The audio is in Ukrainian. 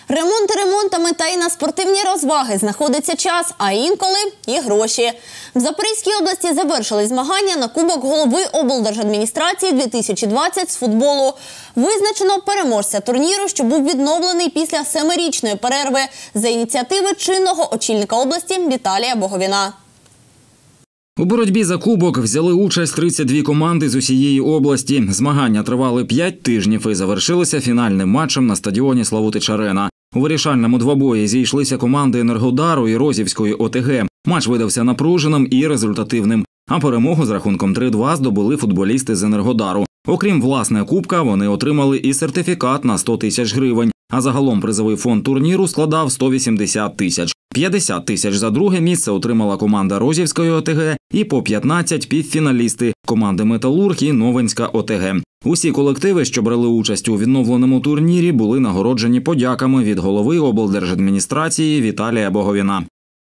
Ремонти ремонтами, та й на спортивні розваги знаходиться час, а інколи і гроші. В Запорізькій області завершили змагання на Кубок голови облдержадміністрації 2020 з футболу. Визначено переможця турніру, що був відновлений після 7-річної перерви за ініціативи чинного очільника області Віталія Боговіна. У боротьбі за кубок взяли участь 32 команди з усієї області. Змагання тривали 5 тижнів і завершилися фінальним матчем на стадіоні Славутич-Арена. У вирішальному двобої зійшлися команди Енергодару і Розівської ОТГ. Матч видався напруженим і результативним. А перемогу з рахунком 3-2 здобули футболісти з Енергодару. Окрім власне кубка, вони отримали і сертифікат на 100 тисяч гривень. А загалом призовий фонд турніру складав 180 тисяч. 50 тисяч за друге місце отримала команда Розівської ОТГ і по 15 півфіналісти – команди Металург і Новинська ОТГ. Усі колективи, що брали участь у відновленому турнірі, були нагороджені подяками від голови облдержадміністрації Віталія Боговіна.